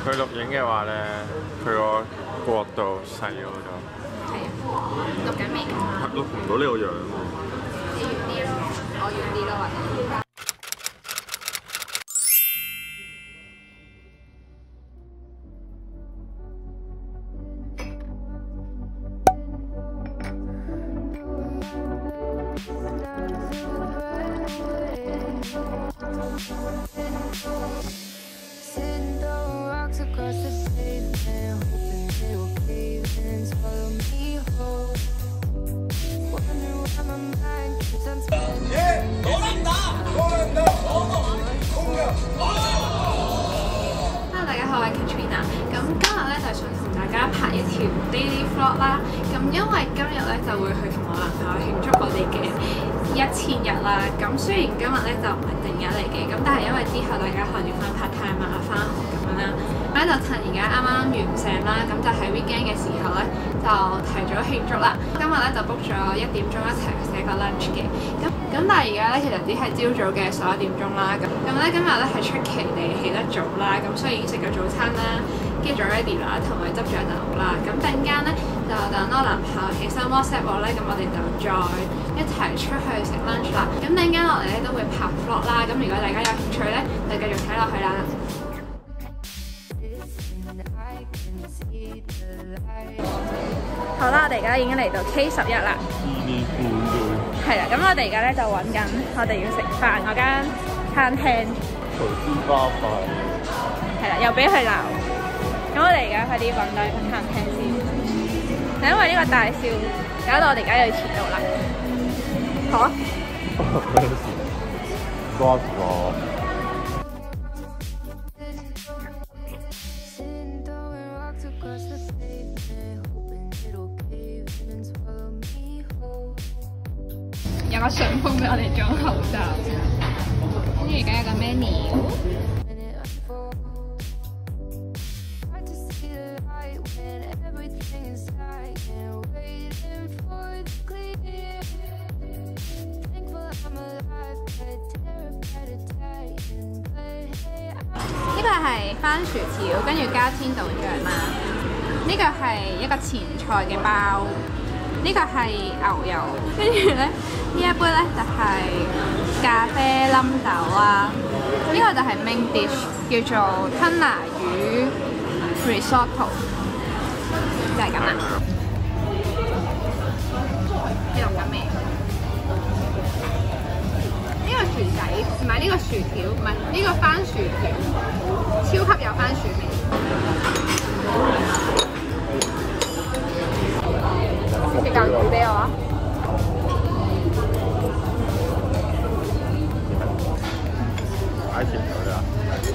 佢錄影嘅話咧，佢個角度細咗咗。 係啊，錄緊未㗎？ 錄唔到呢個樣喎。 你遠啲咯，我遠啲咯，或者。Hello， 大家好，我係 Katrina。咁今日咧就想同大家拍一條 daily vlog 啦。咁因為今日咧就會去同我男朋友慶祝我哋嘅1000日啦。咁雖然今日咧就唔係正日嚟嘅，咁但係因為之後大家可能要翻 part time 啊、翻學咁樣啦，咁咧就趁而家啱啱完成啦，咁就喺 weekend 嘅時候咧就提早慶祝啦。今日咧就 book 咗1點鐘一齊去食個 lunch 嘅。咁但係而家咧其實只係朝早嘅11點鐘啦。咁咧今日咧係出奇地起得早啦，咁所以已經食咗早餐啦，跟住做 ready 啦，同埋執咗酒啦。咁陣間咧就等我男朋友起身 WhatsApp 我咧，咁我哋就再一齊出去食 lunch 啦。咁陣間落嚟咧都會拍 vlog 啦。咁如果大家有興趣咧，就繼續睇落去啦。好啦，我哋而家已經嚟到 K11啦。係啦，咁我哋而家咧就揾緊我哋要食飯嗰間餐廳。 投資花費。 係啦，又俾佢鬧。咁我哋而家快啲揾到一間餐廳先。就因為呢個大笑，搞到我哋而家要遲到啦。好啊。 瓜果。 有個順豐俾我哋裝口罩，跟住而家有個 menu。呢個係番薯條，跟住加天道醬啦。呢個係一個前菜嘅包。呢個係牛油，跟住咧呢一杯咧就係咖啡冧豆啊。呢個就係 main dish 叫做吞拿魚 risotto， 就係咁啦。你落緊未？呢個薯仔唔係呢個薯條，唔係呢個番薯條，超級有番薯味。食嚿魚俾我啊！ 擺前頭啦。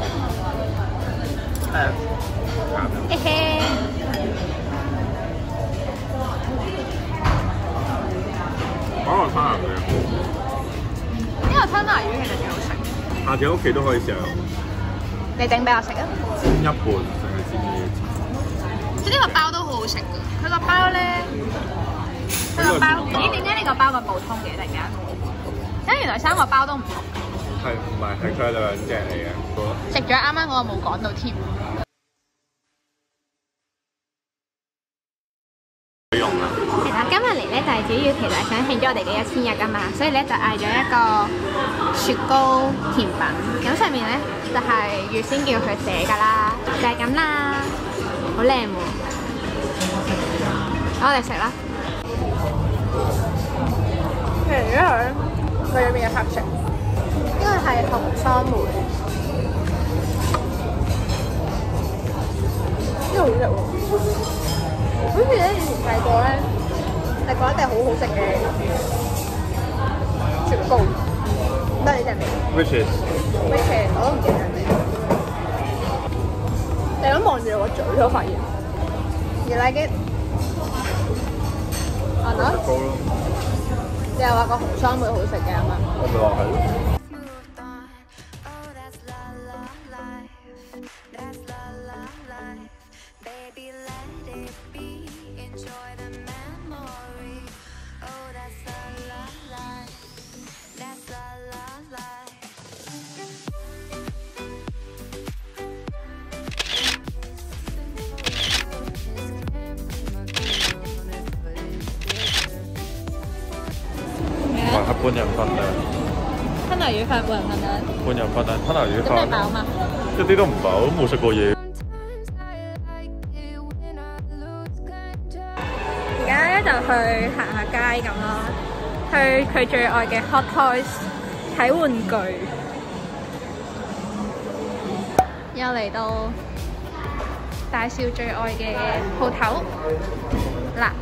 嘿嘿。 講個吞拿魚。 呢個吞拿魚其實幾好食。 下次喺屋企都可以試下。 你整俾我食啊！ 煎一半定係煎嘢？ 即係呢個包都好好食㗎。佢個包咧。咦？點解呢個包咁普通嘅？突然間，原來3個包都唔同。 係唔係？係佢兩隻嚟嘅。 食咗啱啱嗰個冇講到添。 用啊！ 係啦，今日嚟咧就係主要其實係想慶祝我哋嘅1000日㗎嘛，所以咧就嗌咗一個雪糕甜品，咁上面咧就係預先叫佢寫㗎啦，就係咁啦，好靚喎！我哋食啦。其實佢裏面有黑色，呢個係紅桑梅，呢個好食喎！好似咧以前細個咧，食過一隻好好食嘅雪糕，唔得你隻名 ？Which is？ 我都唔記得名。你咁望住我個嘴都發現。You like it？ 雪糕咯。 你又話個紅桑梅好食嘅啊嘛？ 我咪話係。 半人份量， 吞拿魚飯半人份量。 半人份量吞拿魚咁你飯， 飽嘛？ 一啲都唔飽，都冇食過嘢。 而家咧就去行下街咁啦，去佢最愛嘅 Hot Toys 睇玩具。又嚟到大少最愛嘅鋪頭嗱。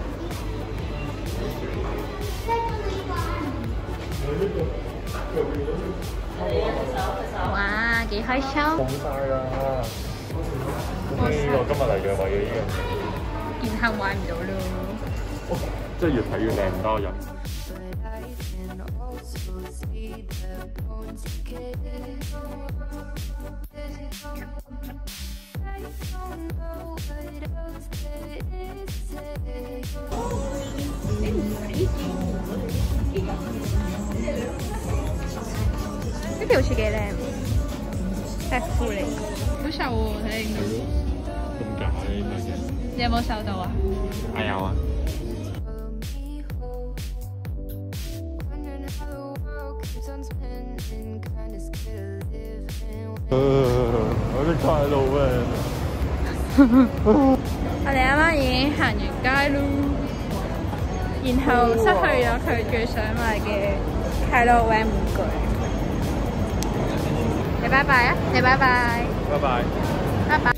哇，幾開心！ 冇晒啦！呢個今日嚟嘅為咗呢樣， 然後買唔到咯。 即係越睇越靚，唔多人。 呢條好似幾靚，係褲嚟，好瘦喎睇你。 咁假嘅呢樣嘢。 你有冇瘦到啊？ 我有啊。我啲快路咩？ 我哋啱啱已經行完街咯，然後失去咗佢最想買嘅 Halloween 玩具。你拜拜啊！你拜拜。 拜拜。 拜拜。